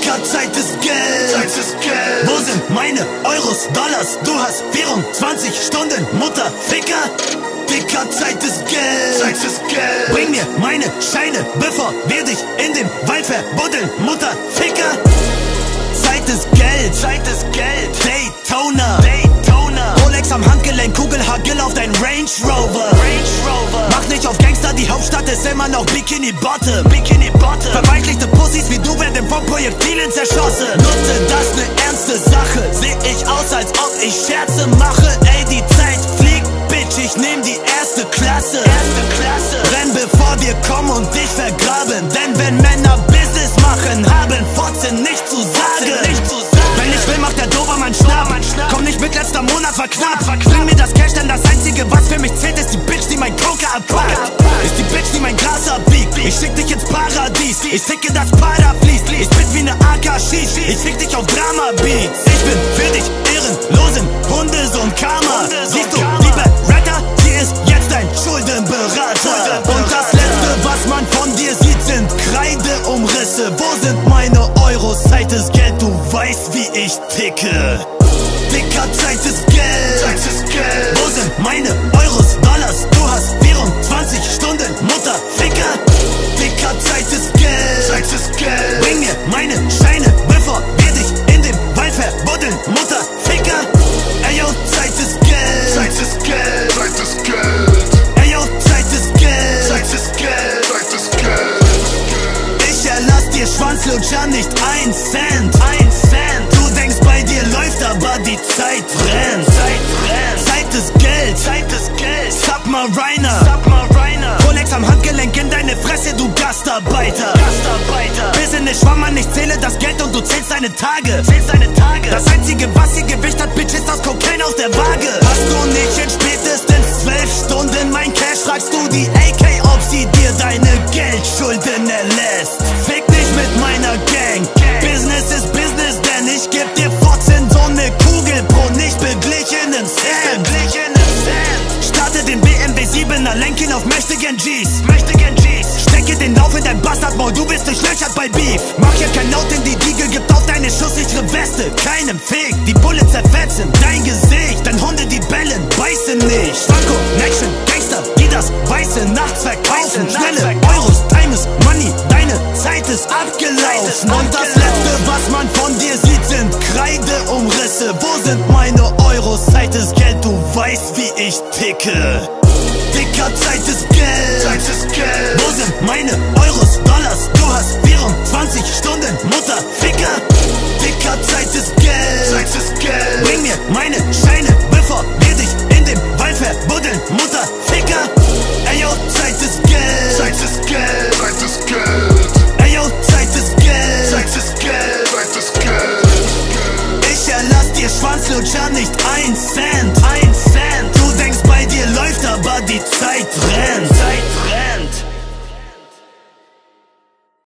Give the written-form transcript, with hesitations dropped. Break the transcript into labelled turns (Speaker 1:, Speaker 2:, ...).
Speaker 1: Dicker, Zeit ist Geld. Zeit ist Geld. Wo sind meine Euros, Dollars? Du hast 24 Stunden, Mutter, Ficker. Dicker, Zeit ist Geld. Zeit ist Geld. Bring mir meine Scheine, bevor wir dich in dem Wald verbuddeln, Mutter, Ficker. Zeit ist Geld. Zeit ist Geld. Daytona. Daytona. Rolex am Handgelenk, Kugelhagel auf dein Range Rover. Range Rover. Mach nicht auf Gangster, die Hauptstadt ist immer noch Bikini Bottom. Bikini Bottom. Verweichlichte Pussys wie du werden von Projektilen zerschossen. Nutze das ne ernste Sache. Seh ich aus, als ob ich Scherze mache. Ey, die Zeit fliegt, Bitch, ich nehm die erste Klasse. Erste Klasse. Renn bevor wir kommen und dich vergraben. Denn wenn Männer Business machen, haben Fotzen nicht zu sagen. Wenn ich will, macht der Dobermann Schnapp. Komm nicht mit, letzter Monat war knapp. Bring mir das Cash, denn das Einzige, was für mich zählt, ist die Bitch, die mein Coca abpackt. Ist die Bitch, die mein Gras abbiegt. Ich schick dich ins Paradies. Ich ticke das Paraflies. Ich bin wie ne AK-Schieß. Ich fick dich auf Drama-Beats. Ich bin für dich ehrenlosen Hundesohn Karma. Siehst du, liebe Retter, sie ist jetzt dein Schuldenberater. Und das Letzte, was man von dir sieht, sind Kreideumrisse. Wo sind meine Euros? Zeit ist Geld, du weißt, wie ich ticke. Dicker, Zeit ist Geld. Zeit ist Geld. Wo sind meine Euros, Dollars? Du hast 24 Stunden, Mutter, Ficker. Dicker, Zeit ist Geld. Zeit ist Geld. Bring mir meine Scheine, bevor wir dich in dem Wald verbuddeln, Mutter, Ficker. Ey, yo, Zeit ist Geld. Zeit ist Geld. Zeit ist Geld. Ey, yo, Zeit ist Geld. Zeit ist Geld. Zeit ist Geld. Ich erlass dir Schwanzlutscher nicht 1 Cent. 1 Cent. Du denkst, bei dir läuft, aber die Zeit rennt. Zeit rennt. Zeit ist Geld. Zeit ist Geld. Submariner. Submariner. Rolex am Handgelenk in deine Fresse, du Gastarbeiter. Gastarbeiter. Business Schwammer, ich zähle das Geld und du zählst deine Tage. Zählst deine Tage. Das einzige, was ihr Gewicht hat, Bitch, ist das Kokain auf der Waage. Hast du nicht in spätestens 12 Stunden mein Cash, fragst du die AK, ob sie dir deine Geldschulden erlässt. Fick nicht mit meiner Gang. Business ist Business, denn ich geb dir Fotzen so ne Kugel pro nicht beglichenen Cent. Starte den BMW 7er, lenk ihn auf mächtigen G's. Stecke den Lauf in dein Bastardmaul, du bist durchlöchert bei Beef. Mach hier kein Laut in die Diegel, gibt auf deine schusssichere Weste keinem Fick. Die Bullets zerfetzen dein Gesicht, denn Hunde, die bellen, beißen nicht. Franco, Action, Gangster, die das Weiße nachts verkaufen. Schnelle Euros, Time is Money, deine Zeit ist abgelaufen. Und das Letzte, was man von dir sieht, sind Kreideumrisse. Wo sind meine Euros? Zeit ist Geld, du weißt, wie ich ticke. Dicker, Zeit ist Geld. Zeit ist Geld. Wo sind meine Euros, Dollars? Du hast 24 Stunden, Mutter, Ficker. Dicker, Zeit ist Geld. Zeit ist Geld. Bring mir meine Scheine, bevor wir dich in dem Wald verbuddeln, Mutter, Ficker. Ey, yo, Zeit ist Geld. Zeit ist Geld. Zeit ist Geld. Ey, yo, Zeit ist Geld. Zeit ist Geld. Zeit ist Geld. Ich erlass dir Schwanzlutscher nicht 1 Cent. 1 Cent. Du denkst, bei dir läuft, aber die Zeit rennt.